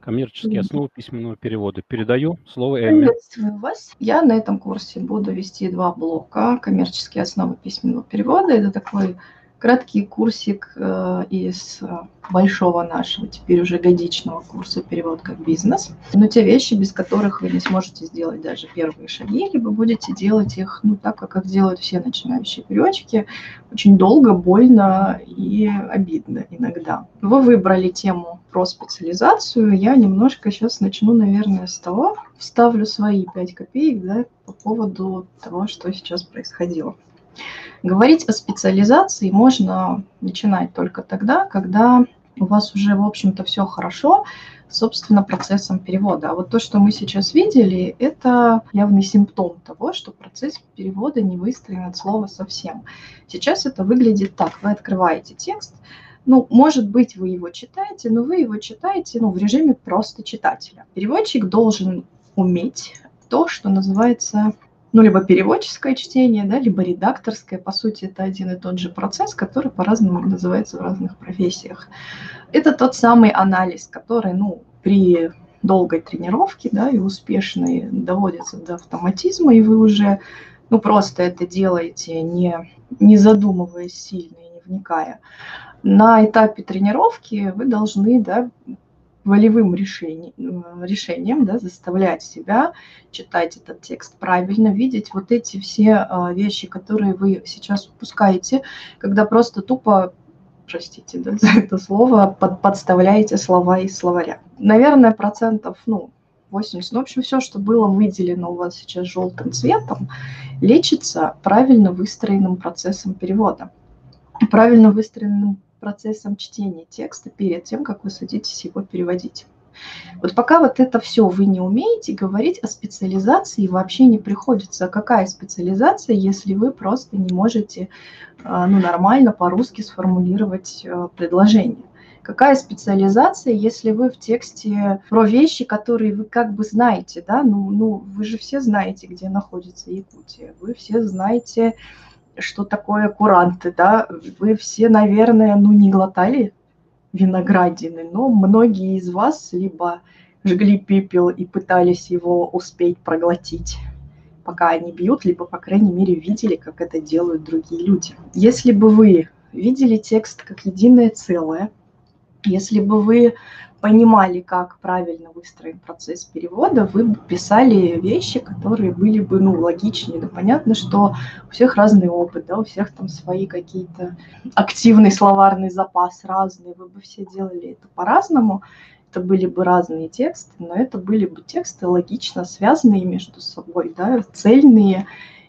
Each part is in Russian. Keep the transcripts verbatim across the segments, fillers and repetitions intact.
Коммерческие Мгм. основы письменного перевода. Передаю слово Эмме. Приветствую вас. Я на этом курсе буду вести два блока. Коммерческие основы письменного перевода. Это такой краткий курсик э, из э, большого нашего, теперь уже годичного курса «Перевод как бизнес». Но те вещи, без которых вы не сможете сделать даже первые шаги, либо будете делать их, ну, так, как их делают все начинающие переводчики, очень долго, больно и обидно иногда. Вы выбрали тему про специализацию. Я немножко сейчас начну, наверное, с того, вставлю свои пять копеек, да, по поводу того, что сейчас происходило. Говорить о специализации можно начинать только тогда, когда у вас уже, в общем-то, все хорошо, собственно, процессом перевода. А вот то, что мы сейчас видели, это явный симптом того, что процесс перевода не выстроен от слова совсем. Сейчас это выглядит так. Вы открываете текст, ну, может быть, вы его читаете, но вы его читаете, ну, в режиме просто читателя. Переводчик должен уметь то, что называется, ну, либо переводческое чтение, да, либо редакторское. По сути, это один и тот же процесс, который по-разному называется в разных профессиях. Это тот самый анализ, который, ну, при долгой тренировке, да, и успешной доводится до автоматизма, и вы уже, ну, просто это делаете, не, не задумываясь сильно и не вникая. На этапе тренировки вы должны, да, волевым решением, решением, да, заставлять себя читать этот текст правильно, видеть вот эти все а, вещи, которые вы сейчас упускаете, когда просто тупо, простите, да, за это слово, под, подставляете слова из словаря. Наверное, процентов, ну, восемьдесят, ну, в общем, все, что было выделено у вас сейчас желтым цветом, лечится правильно выстроенным процессом перевода, правильно выстроенным процессом чтения текста перед тем, как вы садитесь его переводить. Вот пока вот это все вы не умеете, говорить о специализации вообще не приходится. А какая специализация, если вы просто не можете, ну, нормально по-русски сформулировать предложение? Какая специализация, если вы в тексте про вещи, которые вы как бы знаете, да, ну, ну вы же все знаете, где находится Якутия, вы все знаете, что такое куранты, да, вы все, наверное, ну, не глотали виноградины, но многие из вас либо жгли пепел и пытались его успеть проглотить, пока они бьют, либо, по крайней мере, видели, как это делают другие люди. Если бы вы видели текст как единое целое, если бы вы понимали, как правильно выстроен процесс перевода, вы бы писали вещи, которые были бы, ну, логичнее. Да, понятно, что у всех разный опыт, да, у всех там свои какие-то активный словарный запас разный, вы бы все делали это по-разному, это были бы разные тексты, но это были бы тексты логично связанные между собой, да, цельные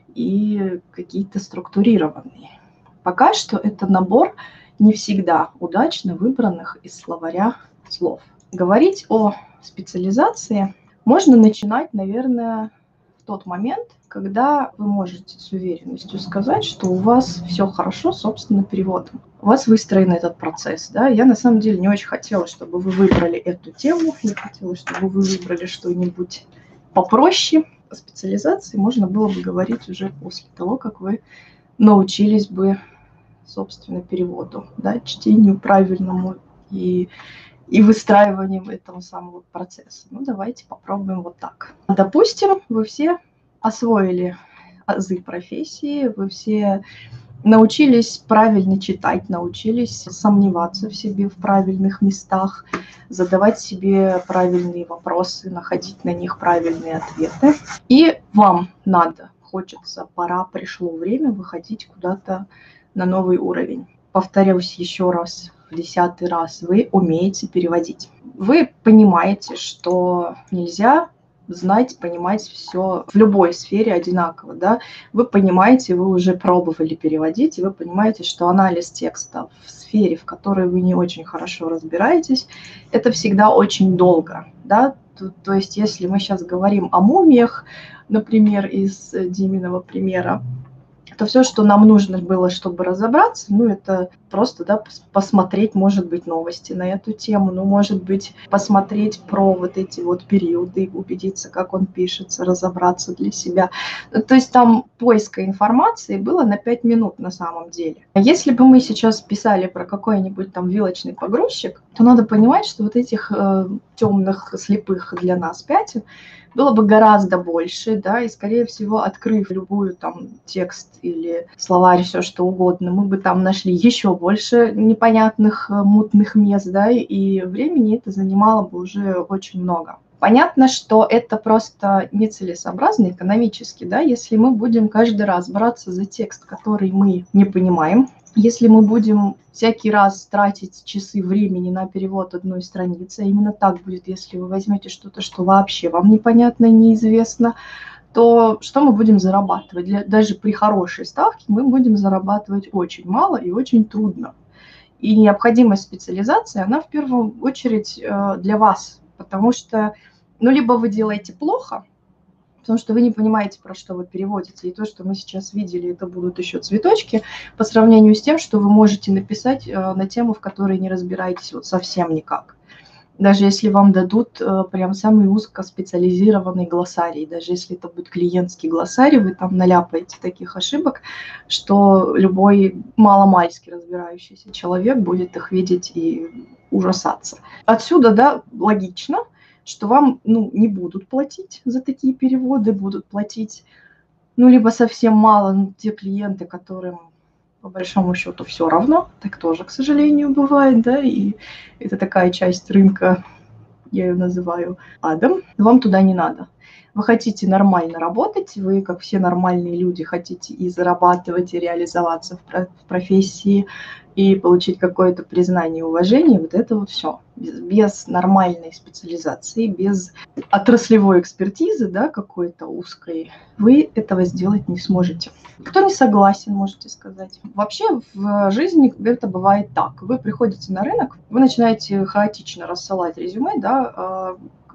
и какие-то структурированные. Пока что это набор не всегда удачно выбранных из словаря слов. Говорить о специализации можно начинать, наверное, в тот момент, когда вы можете с уверенностью сказать, что у вас все хорошо с собственным переводом. У вас выстроен этот процесс. Да? Я на самом деле не очень хотела, чтобы вы выбрали эту тему. Я хотела, чтобы вы выбрали что-нибудь попроще. О специализации можно было бы говорить уже после того, как вы научились бы, собственно, переводу, да, чтению правильному и, и выстраиванию этого самого процесса. Ну, давайте попробуем вот так. Допустим, вы все освоили азы профессии, вы все научились правильно читать, научились сомневаться в себе в правильных местах, задавать себе правильные вопросы, находить на них правильные ответы. И вам надо, хочется, пора, пришло время выходить куда-то на новый уровень. Повторюсь еще раз, в десятый раз, вы умеете переводить. Вы понимаете, что нельзя знать, понимать все в любой сфере одинаково, да. Вы понимаете, вы уже пробовали переводить, и вы понимаете, что анализ текста в сфере, в которой вы не очень хорошо разбираетесь, это всегда очень долго, да. То, то есть, если мы сейчас говорим о мумиях, например, из Диминого примера, то все, что нам нужно было, чтобы разобраться, ну, это просто, да, посмотреть, может быть, новости на эту тему, ну, может быть, посмотреть про вот эти вот периоды, убедиться, как он пишется, разобраться для себя. То есть там поиска информации было на пять минут на самом деле. А если бы мы сейчас писали про какой-нибудь там вилочный погрузчик, то надо понимать, что вот этих э, темных, слепых для нас пятен было бы гораздо больше, да, и, скорее всего, открыв любую там текст или словарь, все что угодно, мы бы там нашли еще больше непонятных мутных мест, да, и времени это занимало бы уже очень много. Понятно, что это просто нецелесообразно экономически, да, если мы будем каждый раз браться за текст, который мы не понимаем, если мы будем всякий раз тратить часы времени на перевод одной страницы, а именно так будет, если вы возьмете что-то, что вообще вам непонятно и неизвестно, то что мы будем зарабатывать? Для, даже при хорошей ставке мы будем зарабатывать очень мало и очень трудно. И необходимость специализации, она в первую очередь для вас, потому что, ну, либо вы делаете плохо, потому что вы не понимаете, про что вы переводите. И то, что мы сейчас видели, это будут еще цветочки по сравнению с тем, что вы можете написать на тему, в которой не разбираетесь вот совсем никак. Даже если вам дадут прям самый узкоспециализированный глоссарий, даже если это будет клиентский глоссарий, вы там наляпаете таких ошибок, что любой маломальски разбирающийся человек будет их видеть и ужасаться. Отсюда, да, логично, что вам, ну, не будут платить за такие переводы, будут платить, ну, либо совсем мало, ну, те клиенты, которым по большому счету все равно, так тоже, к сожалению, бывает, да, и это такая часть рынка, я ее называю адом, вам туда не надо. Вы хотите нормально работать, вы, как все нормальные люди, хотите и зарабатывать, и реализоваться в профессии, и получить какое-то признание и уважение, вот это вот все. Без, без нормальной специализации, без отраслевой экспертизы, да, какой-то узкой, вы этого сделать не сможете. Кто не согласен, можете сказать. Вообще в жизни это бывает так. Вы приходите на рынок, вы начинаете хаотично рассылать резюме, да,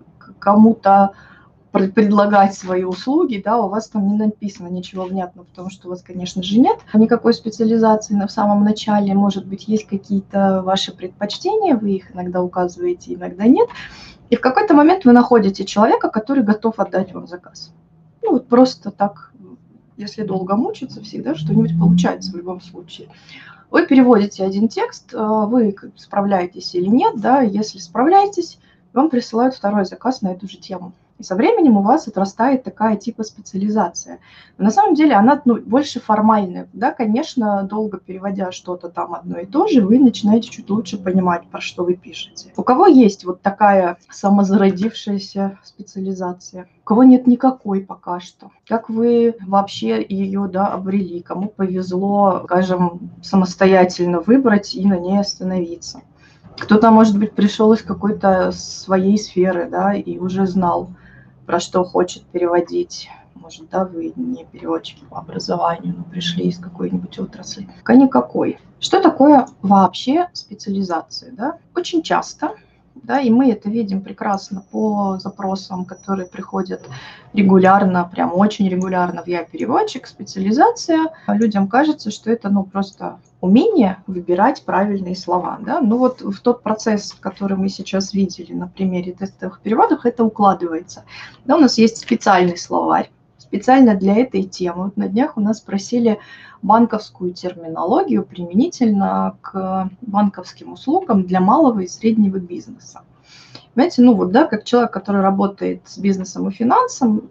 кому-то предлагать свои услуги, да, у вас там не написано ничего внятного, потому что у вас, конечно же, нет никакой специализации в самом начале, может быть, есть какие-то ваши предпочтения, вы их иногда указываете, иногда нет, и в какой-то момент вы находите человека, который готов отдать вам заказ. Ну, вот просто так, если долго мучиться, всегда что-нибудь получается в любом случае. Вы переводите один текст, вы справляетесь или нет, да, если справляетесь, вам присылают второй заказ на эту же тему. И со временем у вас отрастает такая типа специализация. Но на самом деле она, ну, больше формальная. Да, конечно, долго переводя что-то там одно и то же, вы начинаете чуть лучше понимать, про что вы пишете. У кого есть вот такая самозародившаяся специализация? У кого нет никакой пока что? Как вы вообще ее, да, обрели? Кому повезло, скажем, самостоятельно выбрать и на ней остановиться? Кто-то, может быть, пришел из какой-то своей сферы, да, и уже знал, про что хочет переводить. Может, да, вы не переводчики по образованию, но пришли из какой-нибудь отрасли. Пока никакой. Что такое вообще специализация, да? Очень часто, да, и мы это видим прекрасно по запросам, которые приходят регулярно, прям очень регулярно в «Я переводчик», специализация. Людям кажется, что это, ну, просто умение выбирать правильные слова, да. Ну вот в тот процесс, который мы сейчас видели на примере тестовых переводов, это укладывается. Да, у нас есть специальный словарь, специально для этой темы. Вот на днях у нас спросили банковскую терминологию применительно к банковским услугам для малого и среднего бизнеса. Понимаете, ну вот, да, как человек, который работает с бизнесом и финансом,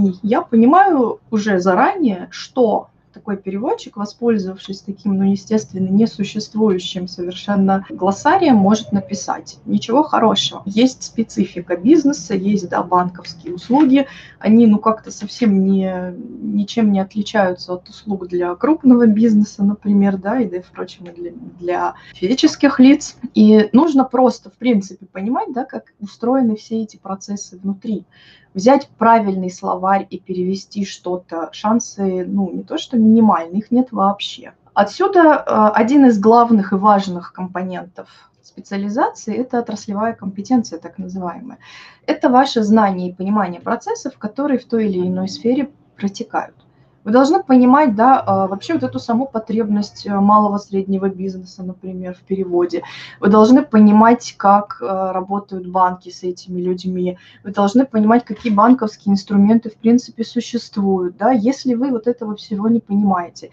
я понимаю уже заранее, что такой переводчик, воспользовавшись таким, ну, естественно, несуществующим совершенно глоссарием, может написать. Ничего хорошего. Есть специфика бизнеса, есть, да, банковские услуги. Они, ну, как-то совсем не, ничем не отличаются от услуг для крупного бизнеса, например, да, и, да, впрочем, и для, для физических лиц. И нужно просто, в принципе, понимать, да, как устроены все эти процессы внутри. Взять правильный словарь и перевести что-то, шансы, ну, не то что минимальные, их нет вообще. Отсюда один из главных и важных компонентов специализации – это отраслевая компетенция, так называемая. Это ваше знание и понимание процессов, которые в той или иной сфере протекают. Вы должны понимать, да, а, вообще вот эту саму потребность э, малого среднего бизнеса, например, в переводе. Вы должны понимать, как э, работают банки с этими людьми. Вы должны понимать, какие банковские инструменты в принципе существуют, да. Если вы вот этого всего не понимаете,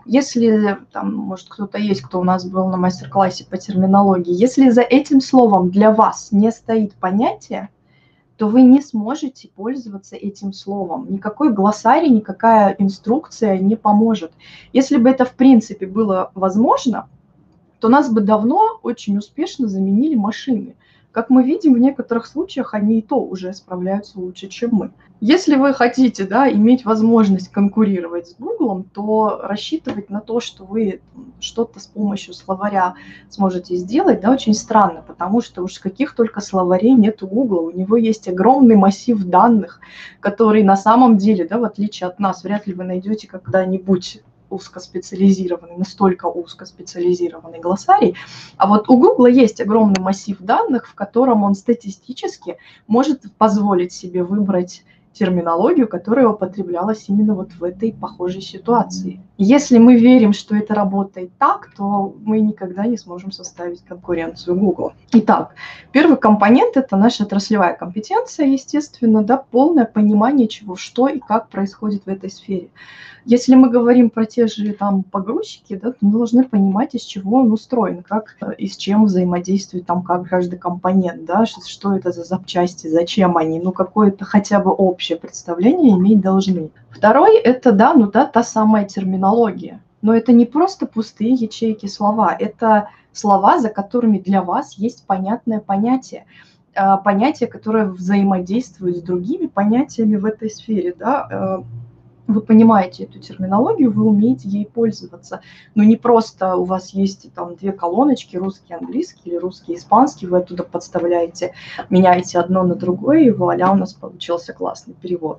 если там, может, кто-то есть, кто у нас был на мастер-классе по терминологии, если за этим словом для вас не стоит понятие, то вы не сможете пользоваться этим словом. Никакой глоссарий, никакая инструкция не поможет. Если бы это в принципе было возможно, то нас бы давно очень успешно заменили машины. Как мы видим, в некоторых случаях они и то уже справляются лучше, чем мы. Если вы хотите, да, иметь возможность конкурировать с Гуглом, то рассчитывать на то, что вы что-то с помощью словаря сможете сделать, да, очень странно, потому что уж каких только словарей нет у Гугла. У него есть огромный массив данных, который на самом деле, да, в отличие от нас, вряд ли вы найдете когда-нибудь узкоспециализированный, настолько узкоспециализированный глоссарий. А вот у Гугла есть огромный массив данных, в котором он статистически может позволить себе выбрать терминологию, которая употреблялась именно вот в этой похожей ситуации. Если мы верим, что это работает так, то мы никогда не сможем составить конкуренцию Google. Итак, первый компонент – это наша отраслевая компетенция, естественно, да, полное понимание, чего, что и как происходит в этой сфере. Если мы говорим про те же там погрузчики, да, то мы должны понимать, из чего он устроен, как и с чем взаимодействует там как каждый компонент, да, что, что это за запчасти, зачем они, ну какое-то хотя бы общее представление иметь должны. Второй – это, да, ну да, та самая терминология. Но это не просто пустые ячейки слова, это слова, за которыми для вас есть понятное понятие. Понятие, которое взаимодействует с другими понятиями в этой сфере, да. Вы понимаете эту терминологию, вы умеете ей пользоваться. Но не просто у вас есть там две колоночки, русский, английский или русский, испанский, вы оттуда подставляете, меняете одно на другое, и вуаля, у нас получился классный перевод.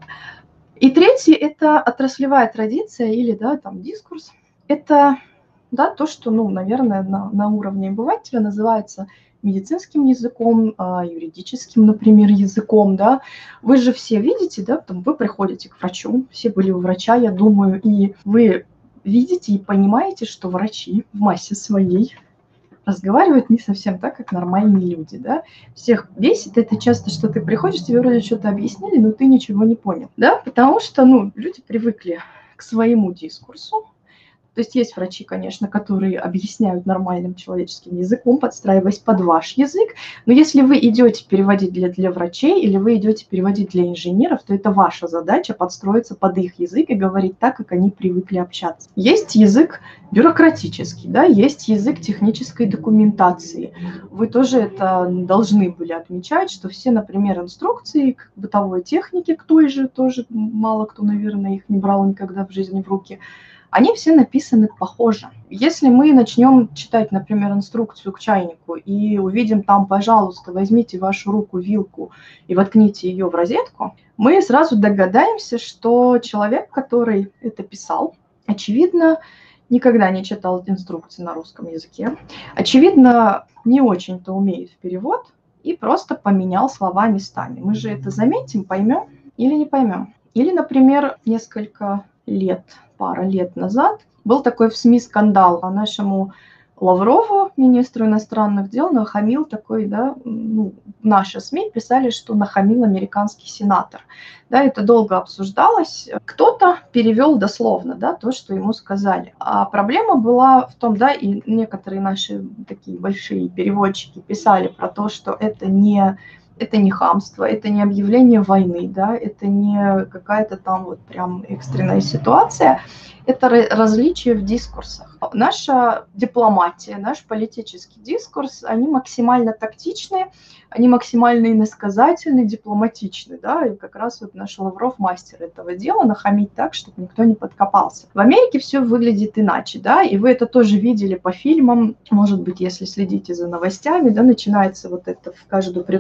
И третий – это отраслевая традиция или, да, там, дискурс. Это, да, то, что, ну, наверное, на, на уровне обывателя называется медицинским языком, юридическим, например, языком, да. Вы же все видите, да, там вы приходите к врачу, все были у врача, я думаю, и вы видите и понимаете, что врачи в массе своей разговаривают не совсем так, как нормальные люди, да. Всех бесит это часто, что ты приходишь, тебе вроде что-то объяснили, но ты ничего не понял, да, потому что, ну, люди привыкли к своему дискурсу. То есть есть врачи, конечно, которые объясняют нормальным человеческим языком, подстраиваясь под ваш язык. Но если вы идете переводить для, для врачей или вы идете переводить для инженеров, то это ваша задача подстроиться под их язык и говорить так, как они привыкли общаться. Есть язык бюрократический, да, есть язык технической документации. Вы тоже это должны были отмечать, что все, например, инструкции к бытовой технике, к той же, тоже мало кто, наверное, их не брал никогда в жизни в руки, они все написаны похоже. Если мы начнем читать, например, инструкцию к чайнику и увидим там, пожалуйста, возьмите вашу руку, вилку и воткните ее в розетку, мы сразу догадаемся, что человек, который это писал, очевидно, никогда не читал инструкции на русском языке, очевидно, не очень-то умеет в перевод и просто поменял слова местами. Мы же это заметим, поймем или не поймем. Или, например, несколько лет, пара лет назад был такой в СМИ скандал. А нашему Лаврову, министру иностранных дел, нахамил такой, да, ну, наши СМИ писали, что нахамил американский сенатор. Да, это долго обсуждалось. Кто-то перевел дословно, да, то, что ему сказали. А проблема была в том, да, и некоторые наши такие большие переводчики писали про то, что это не... Это не хамство, это не объявление войны, да, это не какая-то там вот прям экстренная ситуация, это различие в дискурсах. Наша дипломатия, наш политический дискурс, они максимально тактичны, они максимально иносказательны, дипломатичны, да, и как раз вот наш Лавров мастер этого дела, нахамить так, чтобы никто не подкопался. В Америке все выглядит иначе, да, и вы это тоже видели по фильмам, может быть, если следите за новостями, да, начинается вот это в каждую предвыборную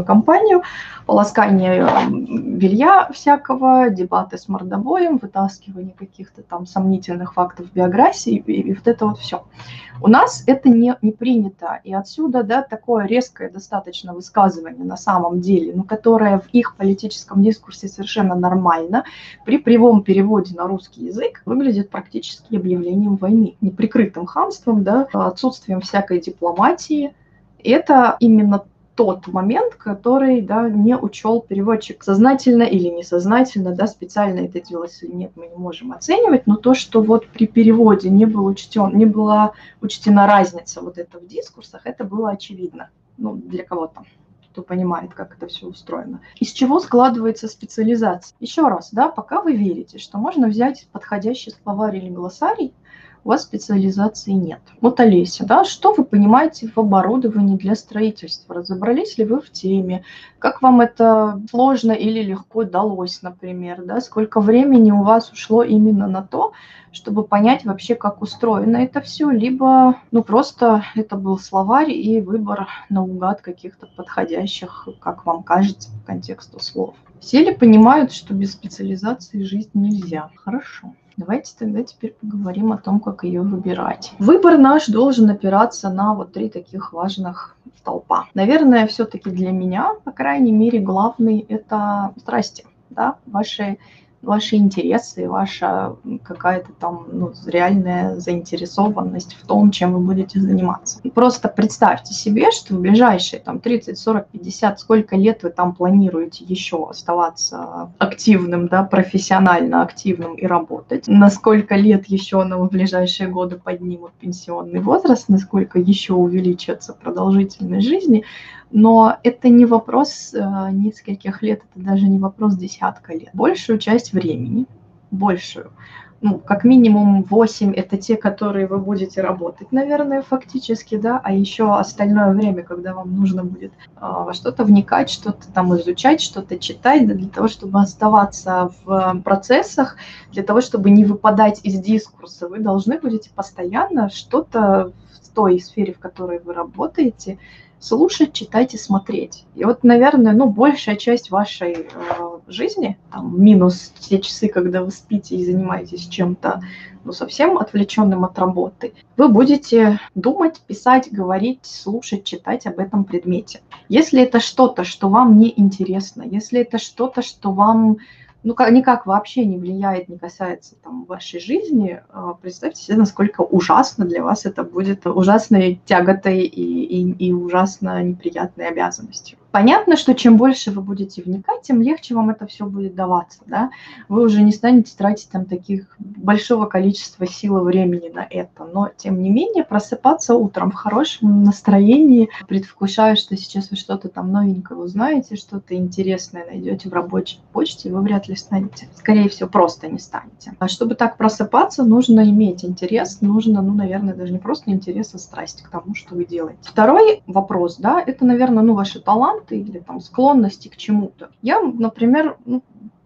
стиральную компанию, полоскание белья всякого, дебаты с мордобоем, вытаскивание каких-то там сомнительных фактов биографии и, и вот это вот все. У нас это не, не принято, и отсюда, да, такое резкое достаточно высказывание на самом деле, но которое в их политическом дискурсе совершенно нормально, при прямом переводе на русский язык выглядит практически объявлением войны, неприкрытым хамством, да, отсутствием всякой дипломатии. Это именно тот момент, который, да, не учел переводчик сознательно или несознательно, да, специально это делалось или нет, мы не можем оценивать, но то, что вот при переводе не был учтен, не была учтена разница вот это в дискурсах, это было очевидно, ну, для кого-то, кто понимает, как это все устроено. Из чего складывается специализация? Еще раз, да, пока вы верите, что можно взять подходящий словарь или глоссарий, у вас специализации нет. Вот, Олеся, да, что вы понимаете в оборудовании для строительства? Разобрались ли вы в теме? Как вам это сложно или легко далось, например? Да? Сколько времени у вас ушло именно на то, чтобы понять вообще, как устроено это все? Либо, ну, просто это был словарь и выбор наугад каких-то подходящих, как вам кажется, по контексту слов. Все ли понимают, что без специализации жить нельзя? Хорошо. Давайте тогда теперь поговорим о том, как ее выбирать. Выбор наш должен опираться на вот три таких важных столпа. Наверное, все-таки для меня, по крайней мере, главный – это страсти, да, ваши, ваши интересы, ваша какая-то там, ну, реальная заинтересованность в том, чем вы будете заниматься. И просто представьте себе, что в ближайшие там тридцать, сорок, пятьдесят, сколько лет вы там планируете еще оставаться активным, да, профессионально активным и работать, на сколько лет еще на в ближайшие годы поднимут пенсионный возраст, насколько еще увеличится продолжительность жизни. Но это не вопрос э, нескольких лет, это даже не вопрос десятка лет. Большую часть времени, большую, ну, как минимум восемь, это те, которые вы будете работать, наверное, фактически, да, а еще остальное время, когда вам нужно будет э, во что-то вникать, что-то там изучать, что-то читать, да, для того, чтобы оставаться в процессах, для того, чтобы не выпадать из дискурса, вы должны будете постоянно что-то в той сфере, в которой вы работаете, слушать, читать и смотреть. И вот, наверное, ну, большая часть вашей э, жизни, там, минус те часы, когда вы спите и занимаетесь чем-то, ну, совсем отвлеченным от работы, вы будете думать, писать, говорить, слушать, читать об этом предмете. Если это что-то, что вам не интересно, если это что-то, что вам, ну, как, никак вообще не влияет, не касается там вашей жизни, представьте себе, насколько ужасно для вас это будет, ужасной тяготой и, и, и ужасно неприятной обязанностью. Понятно, что чем больше вы будете вникать, тем легче вам это все будет даваться, да. Вы уже не станете тратить там таких большого количества сил и времени на это, но тем не менее просыпаться утром в хорошем настроении, предвкушая, что сейчас вы что-то там новенькое узнаете, что-то интересное найдете в рабочей почте, вы вряд ли станете. Скорее всего, просто не станете. А чтобы так просыпаться, нужно иметь интерес, нужно, ну, наверное, даже не просто интерес, а страсть к тому, что вы делаете. Второй вопрос, да, это, наверное, ну, ваши таланты или там склонности к чему-то. Я, например, ну,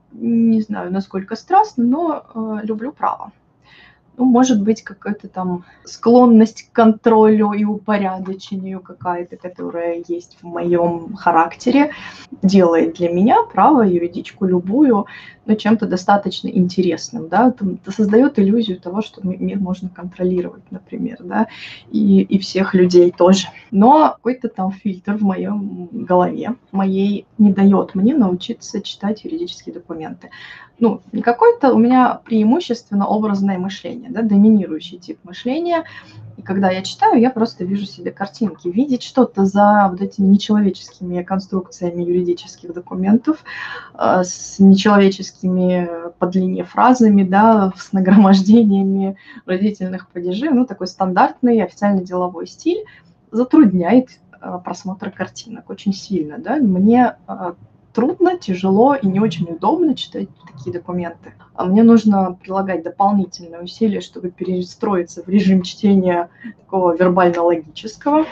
не знаю, насколько страстно, но э, люблю право. Ну, может быть, какая-то там склонность к контролю и упорядочению какая-то, которая есть в моем характере, делает для меня право, юридичку любую, но чем-то достаточно интересным, да, это создает иллюзию того, что мир можно контролировать, например, да, и, и всех людей тоже. Но какой-то там фильтр в моем голове, моей, не дает мне научиться читать юридические документы. Ну, не какое-то у меня преимущественно образное мышление, да, доминирующий тип мышления. И когда я читаю, я просто вижу себе картинки. Видеть что-то за вот этими нечеловеческими конструкциями юридических документов, э, с нечеловеческими по длине фразами, да, с нагромождениями родительных падежей, ну, такой стандартный официально-деловой стиль, затрудняет э, просмотр картинок очень сильно, да. Мне э, трудно, тяжело и не очень удобно читать такие документы. А мне нужно прилагать дополнительные усилия, чтобы перестроиться в режим чтения такого вербально-логического,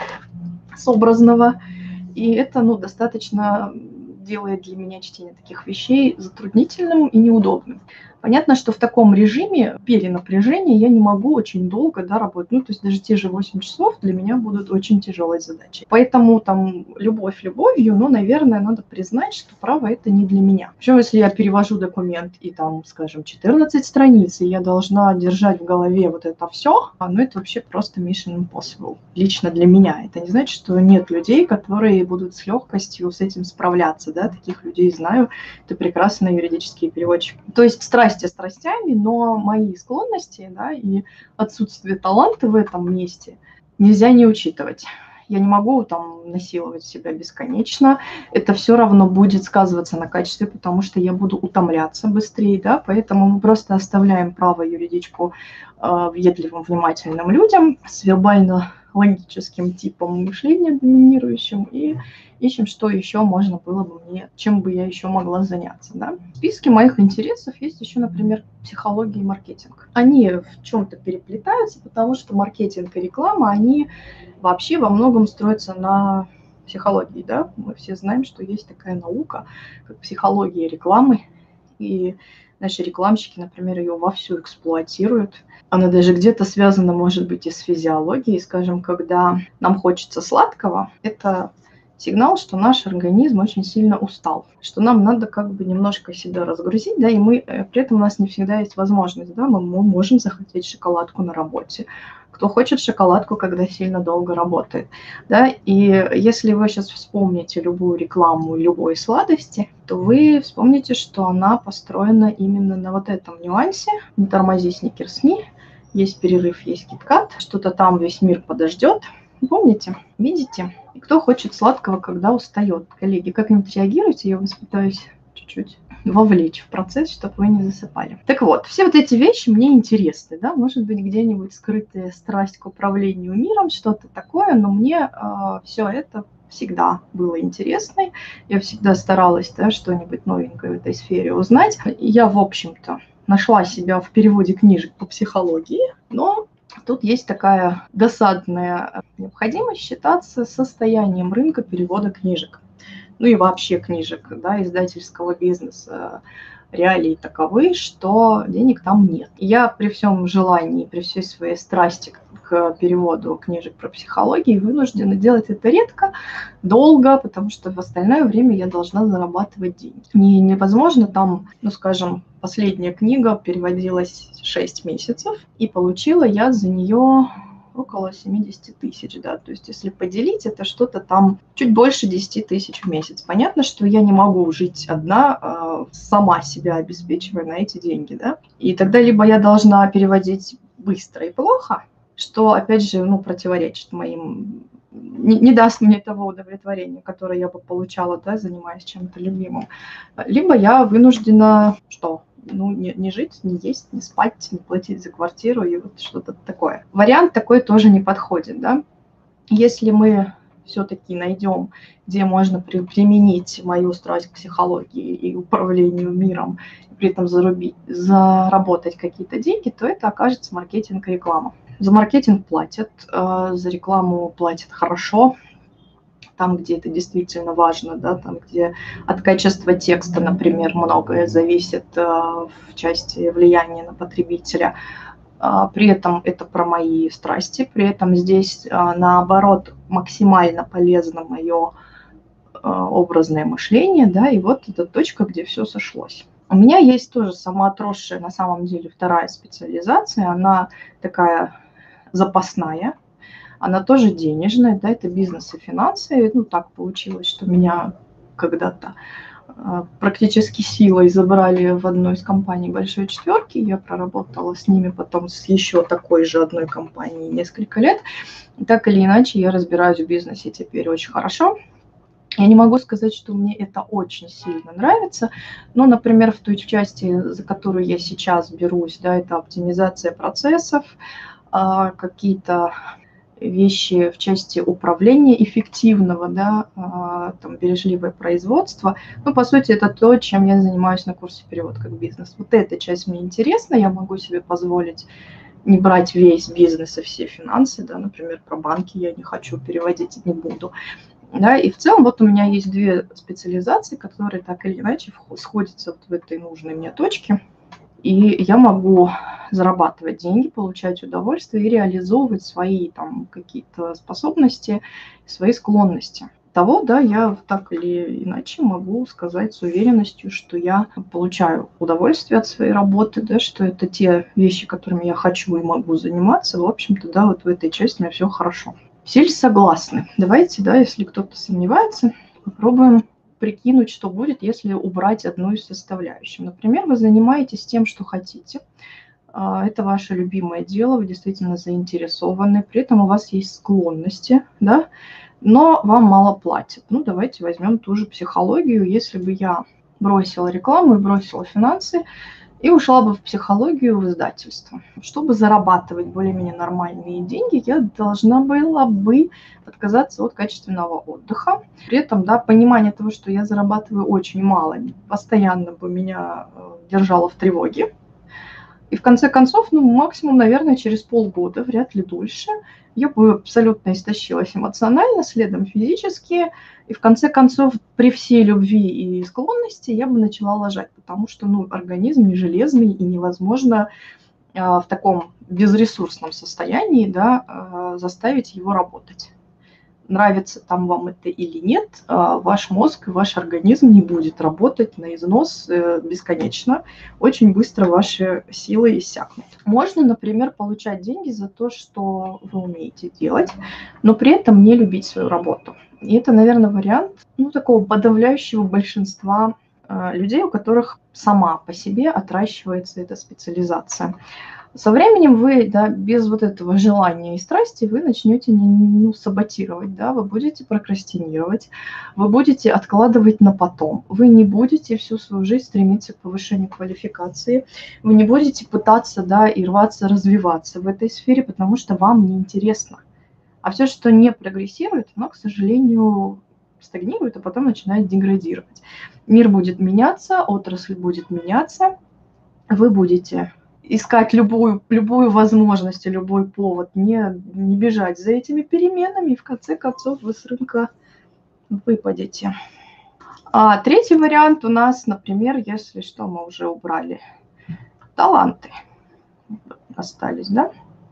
образного. И это, ну, достаточно делает для меня чтение таких вещей затруднительным и неудобным. Понятно, что в таком режиме перенапряжения я не могу очень долго, да, работать. Ну, то есть даже те же восемь часов для меня будут очень тяжелой задачей. Поэтому там любовь любовью, но, наверное, надо признать, что право это не для меня. Причем, если я перевожу документ и там, скажем, четырнадцать страниц, и я должна держать в голове вот это все, ну, это вообще просто mission impossible. Лично для меня. Это не значит, что нет людей, которые будут с легкостью с этим справляться, да, таких людей знаю. Это прекрасные юридические переводчики. То есть страсти страстями, но мои склонности, да, и отсутствие таланта в этом месте нельзя не учитывать. Я не могу там насиловать себя бесконечно. Это все равно будет сказываться на качестве, потому что я буду утомляться быстрее, да, поэтому мы просто оставляем право юридичку э, въедливым, внимательным людям с вербально-логическим типом мышления доминирующим и ищем, что еще можно было бы мне, чем бы я еще могла заняться. Да? В списке моих интересов есть еще, например, психология и маркетинг. Они в чем-то переплетаются, потому что маркетинг и реклама, они вообще во многом строятся на психологии. Да? Мы все знаем, что есть такая наука, как психология рекламы, и наши рекламщики, например, ее вовсю эксплуатируют. Она даже где-то связана, может быть, и с физиологией. Скажем, когда нам хочется сладкого, это сигнал, что наш организм очень сильно устал, что нам надо как бы немножко себя разгрузить, да, и мы, при этом у нас не всегда есть возможность, да, мы можем захотеть шоколадку на работе. Кто хочет шоколадку, когда сильно долго работает, да, и если вы сейчас вспомните любую рекламу любой сладости, то вы вспомните, что она построена именно на вот этом нюансе: не тормози, сникерсни, есть перерыв, есть киткат, что-то там весь мир подождет. Помните? Видите? И кто хочет сладкого, когда устает? Коллеги, как-нибудь реагируйте, я вас пытаюсь чуть-чуть вовлечь в процесс, чтобы вы не засыпали. Так вот, все вот эти вещи мне интересны, да, может быть, где-нибудь скрытая страсть к управлению миром, что-то такое, но мне э, все это всегда было интересно. Я всегда старалась, да, что-нибудь новенькое в этой сфере узнать. Я, в общем-то, нашла себя в переводе книжек по психологии, но тут есть такая досадная необходимость считаться состоянием рынка перевода книжек. Ну и вообще книжек, да, издательского бизнеса. Реалии таковы, что денег там нет. Я при всем желании, при всей своей страсти к переводу книжек про психологию вынуждена делать это редко, долго, потому что в остальное время я должна зарабатывать деньги. Не, невозможно там, ну скажем, последняя книга переводилась шесть месяцев, и получила я за нее около семьдесят тысяч, да, то есть если поделить, это что-то там чуть больше десять тысяч в месяц. Понятно, что я не могу жить одна, сама себя обеспечивая на эти деньги, да, и тогда либо я должна переводить быстро и плохо, что, опять же, ну, противоречит моим, не, не даст мне того удовлетворения, которое я бы получала, да, занимаясь чем-то любимым, либо я вынуждена, что? Ну, не, не жить, не есть, не спать, не платить за квартиру и вот что-то такое. Вариант такой тоже не подходит, да. Если мы все-таки найдем, где можно при, применить мою страсть к психологии и управлению миром, и при этом зарубить, заработать какие-то деньги, то это окажется маркетинг и реклама. За маркетинг платят, за рекламу платят хорошо, там, где это действительно важно, да, там, где от качества текста, например, многое зависит э, в части влияния на потребителя. А, при этом это про мои страсти, при этом здесь, а, наоборот, максимально полезно мое а, образное мышление, да, и вот эта точка, где все сошлось. У меня есть тоже самоотросшая, на самом деле, вторая специализация, она такая запасная. Она тоже денежная, да, это бизнес и финансы. Ну, так получилось, что меня когда-то э, практически силой забрали в одну из компаний большой четверки. Я проработала с ними потом с еще такой же одной компанией несколько лет. И так или иначе, я разбираюсь в бизнесе теперь очень хорошо. Я не могу сказать, что мне это очень сильно нравится, но, например, в той части, за которую я сейчас берусь, да, это оптимизация процессов, э, какие-то вещи в части управления эффективного, да, там, бережливое производство. Ну, по сути, это то, чем я занимаюсь на курсе «Перевод как бизнес». Вот эта часть мне интересна, я могу себе позволить не брать весь бизнес и все финансы, да, например, про банки я не хочу переводить, не буду. Да, и в целом вот у меня есть две специализации, которые так или иначе сходятся вот в этой нужной мне точке. и я могу зарабатывать деньги, получать удовольствие и реализовывать свои там какие-то способности, свои склонности. Того, да, я так или иначе могу сказать с уверенностью, что я получаю удовольствие от своей работы, да, что это те вещи, которыми я хочу и могу заниматься. В общем-то, да, вот в этой части у меня все хорошо. Все ли согласны? Давайте, да, если кто-то сомневается, попробуем прикинуть, что будет, если убрать одну из составляющих. Например, вы занимаетесь тем, что хотите. Это ваше любимое дело, вы действительно заинтересованы, при этом у вас есть склонности, да, но вам мало платят. Ну, давайте возьмем ту же психологию. Если бы я бросила рекламу и бросила финансы, и ушла бы в психологию, в издательство. Чтобы зарабатывать более-менее нормальные деньги, я должна была бы отказаться от качественного отдыха. При этом, да, понимание того, что я зарабатываю очень мало, постоянно бы меня держало в тревоге. И в конце концов, ну, максимум, наверное, через полгода, вряд ли дольше, я бы абсолютно истощилась эмоционально, следом физически. И в конце концов, при всей любви и склонности я бы начала лажать, потому что, ну, организм не железный, и невозможно э, в таком безресурсном состоянии, да, э, заставить его работать. Нравится там вам это или нет, ваш мозг и ваш организм не будет работать на износ бесконечно. Очень быстро ваши силы иссякнут. Можно, например, получать деньги за то, что вы умеете делать, но при этом не любить свою работу. И это, наверное, вариант, ну, такого подавляющего большинства людей, у которых сама по себе отращивается эта специализация. Со временем вы, да, без вот этого желания и страсти, вы начнете, ну, саботировать, да, вы будете прокрастинировать, вы будете откладывать на потом, вы не будете всю свою жизнь стремиться к повышению квалификации, вы не будете пытаться, да, и рваться, развиваться в этой сфере, потому что вам неинтересно. А все, что не прогрессирует, оно, к сожалению, стагнирует, а потом начинает деградировать. Мир будет меняться, отрасль будет меняться, вы будете искать любую, любую возможность, любой повод, не, не бежать за этими переменами, и в конце концов вы с рынка выпадете. А третий вариант у нас, например, если что, мы уже убрали таланты, остались, да?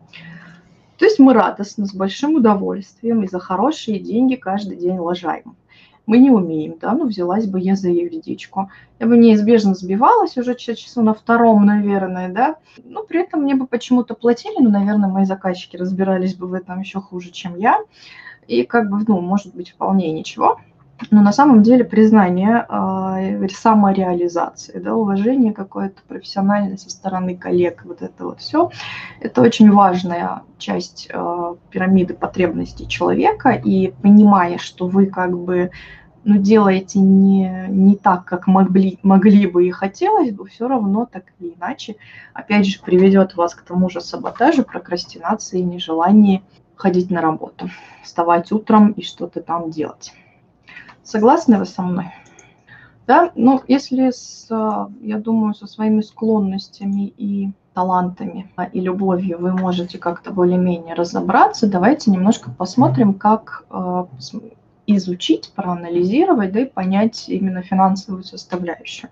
То есть мы радостно, с большим удовольствием и за хорошие деньги каждый день лажаем. Мы не умеем, да, ну взялась бы я за юридичку. Я бы неизбежно сбивалась уже часу на втором, наверное, да. Но при этом мне бы почему-то платили, ну, наверное, мои заказчики разбирались бы в этом еще хуже, чем я. И как бы, ну, может быть, вполне ничего. Но на самом деле признание, э, самореализации, да, уважение какое-то профессиональное со стороны коллег, вот это вот все, это очень важная часть э, пирамиды потребностей человека. И понимая, что вы как бы, ну, делаете не, не так, как могли, могли бы и хотелось бы, все равно так или иначе, опять же, приведет вас к тому же саботажу, прокрастинации, нежелании ходить на работу, вставать утром и что-то там делать. Согласны вы со мной? Да, ну, если, с, я думаю, со своими склонностями и талантами и любовью вы можете как-то более-менее разобраться, давайте немножко посмотрим, как э, изучить, проанализировать, да, и понять именно финансовую составляющую.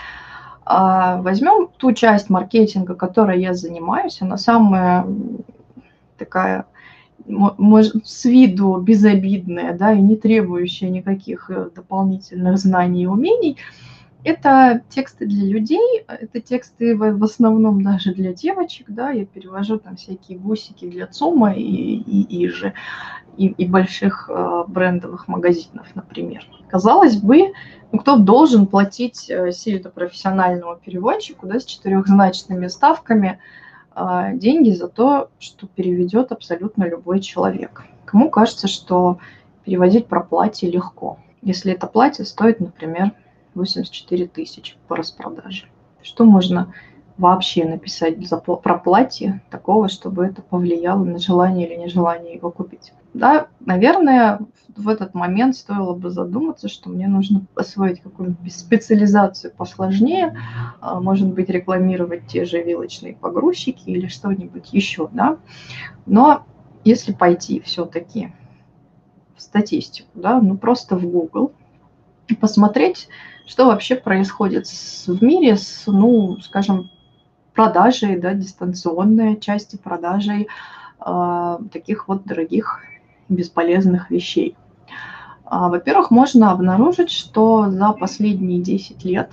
А, возьмем ту часть маркетинга, которой я занимаюсь, она самая такая, может, с виду безобидная, да, и не требующая никаких дополнительных знаний и умений. Это тексты для людей, это тексты в основном даже для девочек, да, я перевожу там всякие бусики для ЦУМа и, и, и же, и, и больших э, брендовых магазинов, например. Казалось бы, ну, кто должен платить э, сильно профессиональному переводчику, да, с четырехзначными ставками, деньги за то, что переведет абсолютно любой человек. Кому кажется, что переводить про платье легко, если это платье стоит, например, восемьдесят четыре тысячи по распродаже. Что можно вообще написать за, про платье такого, чтобы это повлияло на желание или нежелание его купить? Да, наверное, в этот момент стоило бы задуматься, что мне нужно освоить какую-нибудь специализацию посложнее, может быть, рекламировать те же вилочные погрузчики или что-нибудь еще, да. Но если пойти все-таки в статистику, да, ну просто в Google, посмотреть, что вообще происходит в мире с, ну, скажем, продажей, да, дистанционной части продажей э, таких вот дорогих бесполезных вещей. А, во-первых, можно обнаружить, что за последние десять лет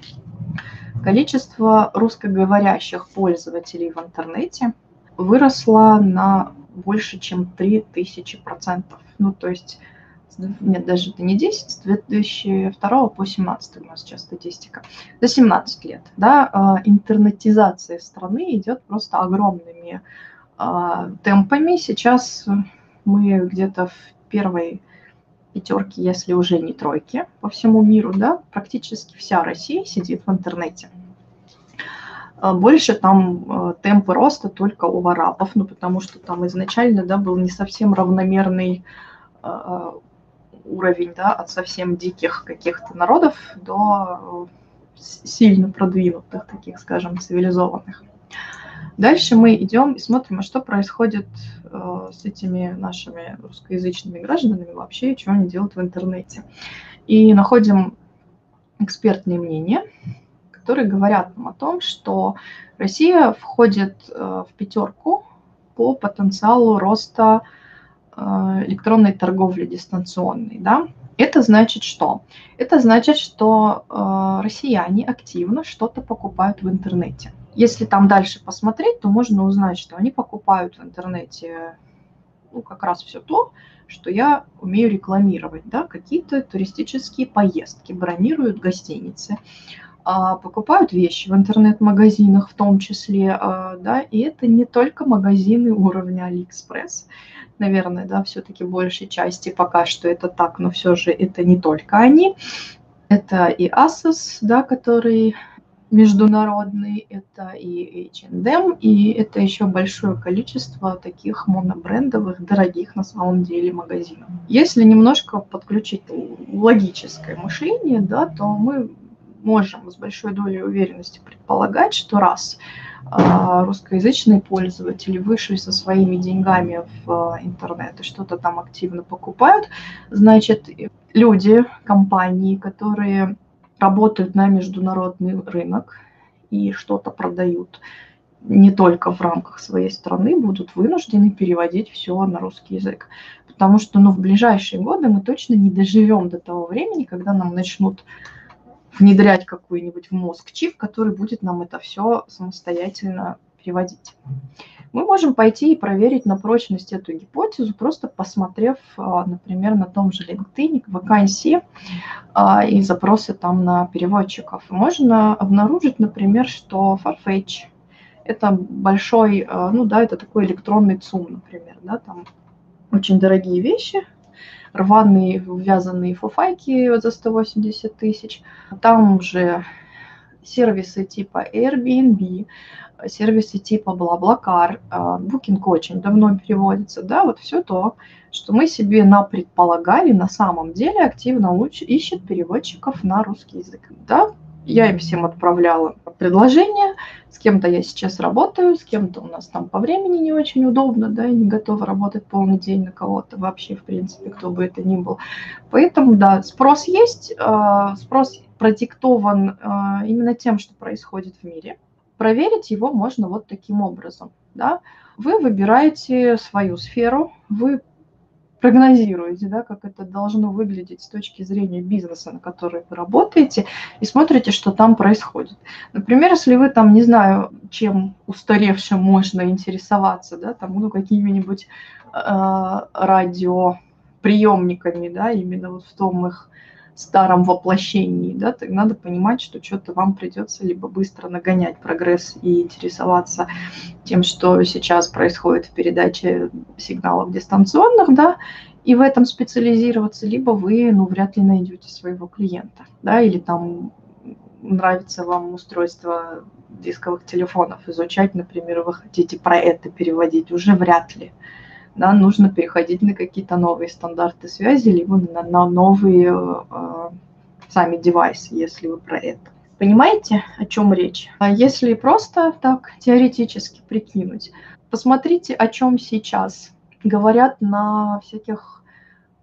количество русскоговорящих пользователей в интернете выросло на больше, чем три тысячи процентов. Ну, то есть, нет, даже это не десять, с две тысячи второго по семнадцатый у нас сейчас статистика. За семнадцать лет, да, интернетизация страны идет просто огромными темпами. Сейчас мы где-то в первой пятерки, если уже не тройки по всему миру, да, практически вся Россия сидит в интернете. Больше там темпы роста только у арабов, ну, потому что там изначально, да, был не совсем равномерный э, уровень, да, от совсем диких каких-то народов до сильно продвинутых, таких, скажем, цивилизованных. Дальше мы идем и смотрим, а что происходит э, с этими нашими русскоязычными гражданами вообще, что они делают в интернете. И находим экспертные мнения, которые говорят нам о том, что Россия входит э, в пятерку по потенциалу роста э, электронной торговли дистанционной. Да? Это значит что? Это значит, что э, россияне активно что-то покупают в интернете. Если там дальше посмотреть, то можно узнать, что они покупают в интернете, ну, как раз все то, что я умею рекламировать, да, какие-то туристические поездки, бронируют гостиницы, покупают вещи в интернет-магазинах в том числе, да, и это не только магазины уровня Алиэкспресс, наверное, да, все-таки большей части пока что это так, но все же это не только они, это и Asos, да, который международный, это и эйч энд эм, и это еще большое количество таких монобрендовых, дорогих на самом деле магазинов. Если немножко подключить логическое мышление, да, то мы можем с большой долей уверенности предполагать, что раз э, русскоязычные пользователи вышли со своими деньгами в э, интернет и что-то там активно покупают, значит, люди, компании, которые работают на международный рынок и что-то продают не только в рамках своей страны, будут вынуждены переводить все на русский язык. Потому что, ну, в ближайшие годы мы точно не доживем до того времени, когда нам начнут внедрять какой-нибудь в мозг чип, который будет нам это все самостоятельно переводить. Мы можем пойти и проверить на прочность эту гипотезу, просто посмотрев, например, на том же LinkedIn вакансии и запросы там на переводчиков. Можно обнаружить, например, что Farfetch – это большой, ну да, это такой электронный ЦУМ, например, да, там очень дорогие вещи, рваные вязаные фуфайки за сто восемьдесят тысяч. Там же сервисы типа Airbnb, сервисы типа BlaBlaCar, Booking очень давно переводится, да, вот все то, что мы себе напредполагали, на самом деле активно уч- ищет переводчиков на русский язык, да. Я им всем отправляла предложения, с кем-то я сейчас работаю, с кем-то у нас там по времени не очень удобно, да, и не готова работать полный день на кого-то вообще, в принципе, кто бы это ни был. Поэтому, да, спрос есть, спрос продиктован именно тем, что происходит в мире. Проверить его можно вот таким образом, да. Вы выбираете свою сферу, вы прогнозируете, да, как это должно выглядеть с точки зрения бизнеса, на который вы работаете, и смотрите, что там происходит. Например, если вы там, не знаю, чем устаревшим можно интересоваться, да, там, ну, какими-нибудь э, радиоприемниками, да, именно вот в том их старом воплощении, да, то надо понимать, что что-то вам придется либо быстро нагонять прогресс и интересоваться тем, что сейчас происходит в передаче сигналов дистанционных, да, и в этом специализироваться, либо вы, ну, вряд ли найдете своего клиента, да, или там нравится вам устройство дисковых телефонов изучать, например, и вы хотите про это переводить, уже вряд ли. Да, нужно переходить на какие-то новые стандарты связи, либо на, на новые э, сами девайсы, если вы про это. Понимаете, о чем речь? А если просто так теоретически прикинуть, посмотрите, о чем сейчас говорят на всяких